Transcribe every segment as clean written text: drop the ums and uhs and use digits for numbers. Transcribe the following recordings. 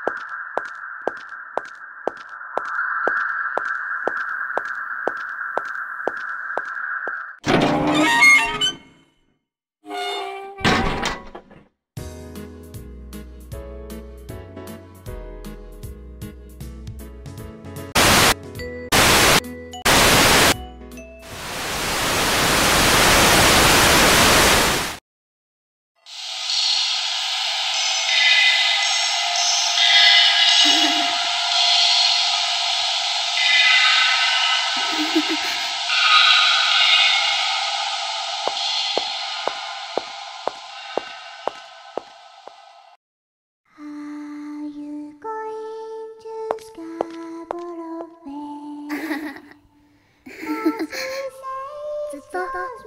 ずっと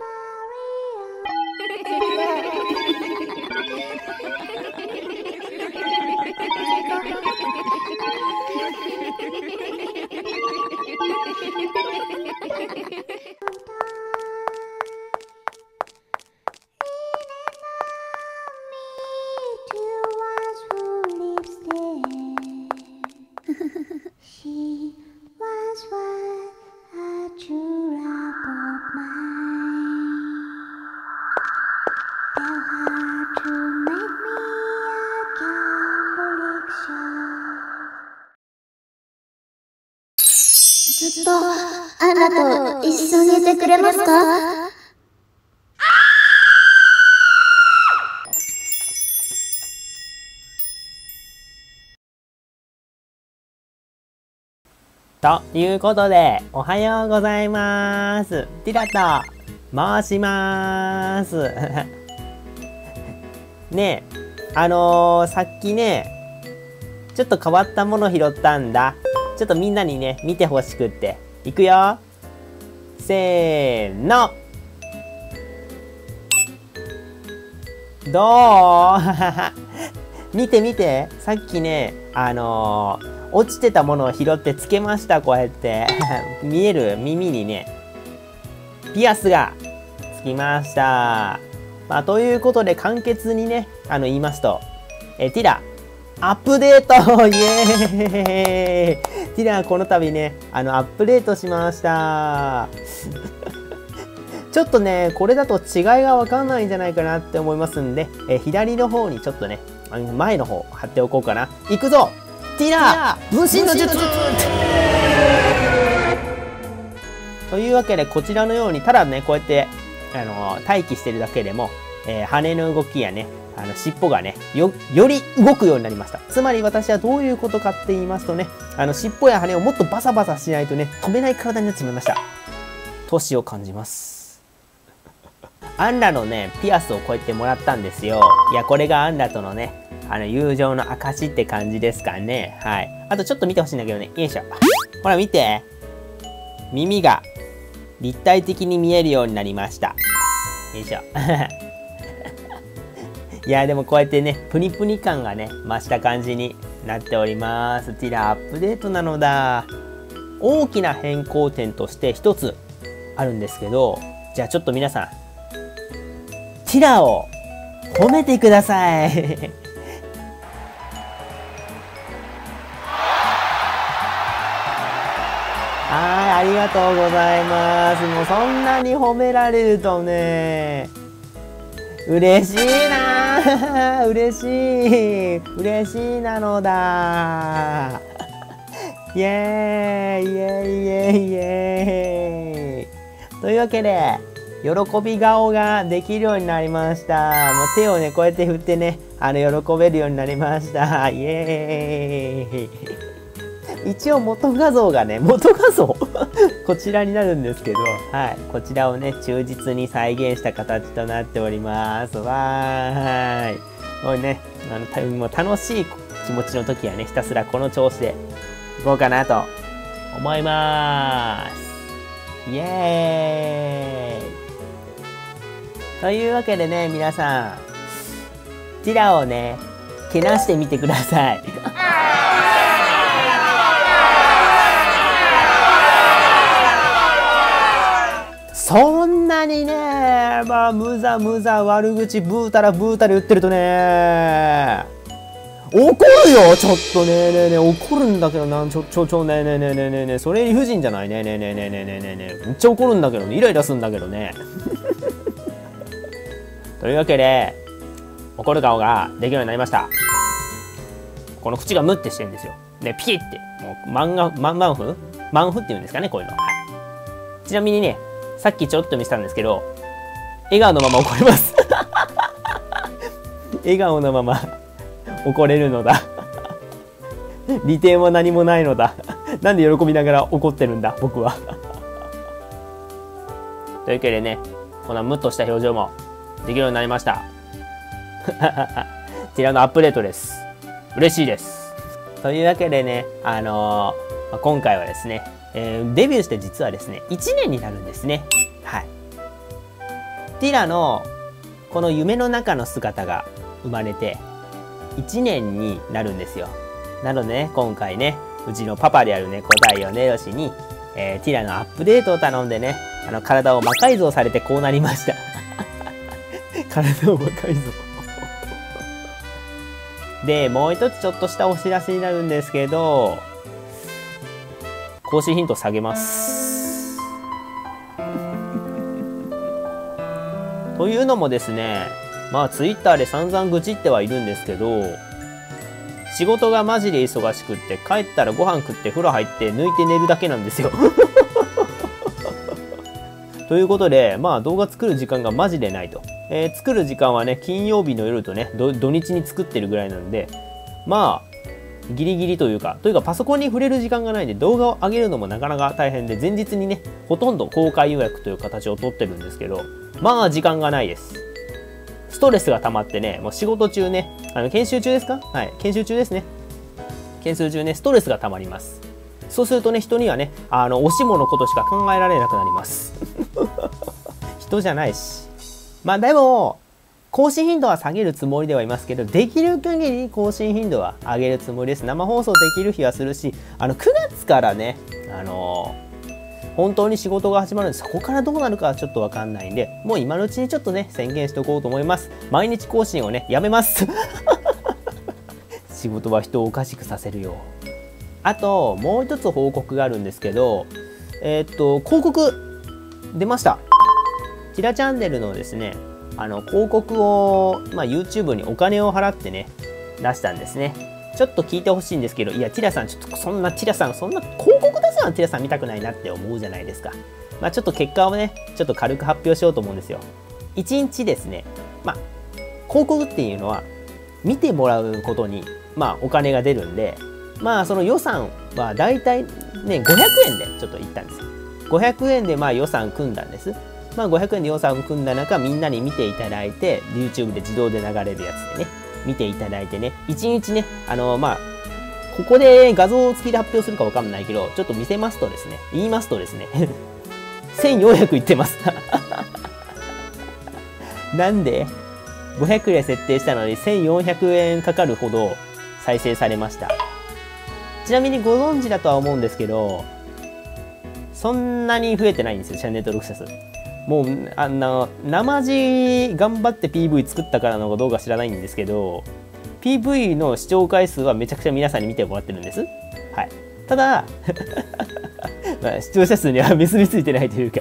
ずっとアンナと一緒にいてくれますか？ ということで、おはようございます。ティラと申します。ねえ、さっきね、ちょっと変わったもの拾ったんだ。ちょっとみんなにね、見てほしくって。いくよ。せーの。どう見て見て。さっきね、落ちてたものを拾ってつけました。こうやって。見える？耳にね、ピアスがつきました。まあ、ということで、簡潔にね、言いますと、ティラ、アップデートイエーイティラ、この度ね、アップデートしました。ちょっとね、これだと違いがわかんないんじゃないかなって思いますんで、左の方にちょっとね、前の方貼っておこうかな。いくぞティラ分身の術というわけで、こちらのように、ただね、こうやって、待機してるだけでも、羽の動きやね、尻尾がね、より動くようになりました。つまり私はどういうことかって言いますとね、尻尾や羽をもっとバサバサしないとね、飛べない体になってしまいました。年を感じます。アンラのね、ピアスをこうやってもらったんですよ。いや、これがアンラとのね、友情の証って感じですかね。はい。あとちょっと見てほしいんだけどね。よいしょ。ほら見て。耳が立体的に見えるようになりました。よいしょ。いや、でもこうやってね、プニプニ感がね、増した感じになっております。ティラアップデートなのだ。大きな変更点として一つあるんですけど、じゃあちょっと皆さん、ティラを褒めてください。ありがとうございます。もうそんなに褒められるとね、嬉しいな嬉しいなのだ。イエーイイエーイイエーイイエーイというわけで、喜び顔ができるようになりました。もう手をね、こうやって振ってね、喜べるようになりました。イエーイ一応元画像がね、元画像こちらになるんですけど、はい。こちらをね、忠実に再現した形となっております。わーい。もうね、もう楽しい気持ちの時はね、ひたすらこの調子でいこうかなと思います。イエーイというわけでね、皆さん、ティラをね、けなしてみてください。そんなにね、まあ、むざむざ悪口ブータラブータラ言ってるとね、 怒るよちょっとねえねえねえ怒るんだけどねえねえねえねえねえねえそれ理不尽じゃないねえねえねえねえねえねえねえめっちゃ怒るんだけどねイライラするんだけどねというわけで怒る顔ができるようになりました。この口がムッてしてるんですよ。でピキってもうマンフっていうんですかねこういうの、はい、ちなみにねさっきちょっと見せたんですけど笑顔のまま怒れます笑顔のまま怒れるのだ利点は何もないのだなんで喜びながら怒ってるんだ僕はというわけでねこんなムッとした表情もできるようになりましたこちらのアップデートです。嬉しいです。というわけでね今回はですね、デビューして実はですね1年になるんですね。はいティラのこの夢の中の姿が生まれて1年になるんですよ。なのでね今回ねうちのパパであるね古代よねよしに、ティラのアップデートを頼んでね体を魔改造されてこうなりました体を魔改造でもう一つちょっとしたお知らせになるんですけど更新頻度下げますというのもですねまあツイッターで散々愚痴ってはいるんですけど仕事がマジで忙しくって帰ったらご飯食って風呂入って抜いて寝るだけなんですよということでまあ動画作る時間がマジでないと、作る時間はね金曜日の夜とね土日に作ってるぐらいなんでまあギリギリというかパソコンに触れる時間がないんで動画を上げるのもなかなか大変で前日にねほとんど公開予約という形をとってるんですけどまあ時間がないです。ストレスが溜まってねもう仕事中ね研修中ですか？はい研修中ですね。研修中ねストレスが溜まります。そうするとね人にはねおしものことしか考えられなくなります人じゃないしまあでも更新頻度は下げるつもりではいますけどできる限り更新頻度は上げるつもりです。生放送できる日はするし9月からね本当に仕事が始まるんでそこからどうなるかはちょっと分かんないんでもう今のうちにちょっとね宣言しておこうと思います。毎日更新をねやめます仕事は人をおかしくさせるよ。あともう一つ報告があるんですけど広告出ました。ティラチャンネルのですね広告を、YouTube にお金を払ってね出したんですね。ちょっと聞いてほしいんですけどいやティラさんちょっとそんな広告出すのはティラさん見たくないなって思うじゃないですか。ちょっと結果をねちょっと軽く発表しようと思うんですよ。1日ですね広告っていうのは見てもらうことにお金が出るんでその予算はだいたいね500円でちょっと言ったんですよ。500円で予算組んだんです。500円で予算組んだ中みんなに見ていただいて YouTube で自動で流れるやつでね見ていただいてね1日ねここで画像付きで発表するかわかんないけどちょっと言いますとですね1400いってますなんで500円設定したのに1400円かかるほど再生されました。ちなみにご存知だとは思うんですけどそんなに増えてないんですよチャンネル登録者数。もう生地頑張って PV 作ったからのかどうか知らないんですけど PV の視聴回数はめちゃくちゃ皆さんに見てもらってるんです。はい、ただ視聴者数には結びついてないというか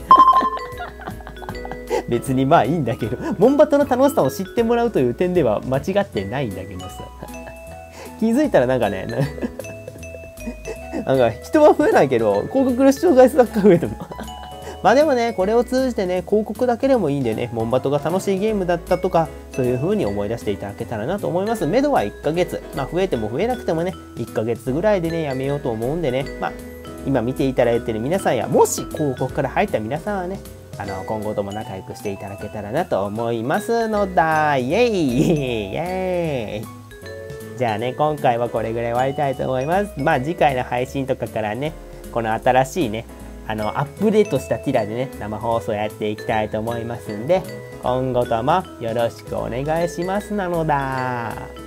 別にいいんだけどモンバトの楽しさを知ってもらうという点では間違ってないんだけどさ気づいたらなんか人は増えないけど広告の視聴回数ばっか増えてもでもねこれを通じてね広告だけでもいいんでねモンバトが楽しいゲームだったとかそういう風に思い出していただけたらなと思います。目処は1ヶ月増えても増えなくてもね1ヶ月ぐらいでねやめようと思うんでね今見ていただいてる皆さんやもし広告から入った皆さんはね今後とも仲良くしていただけたらなと思いますのだ。イエイイエーイじゃあね今回はこれぐらい終わりたいと思います。次回の配信とかからねこの新しいねアップデートしたティラでね生放送やっていきたいと思いますんで今後ともよろしくお願いしますなのだ。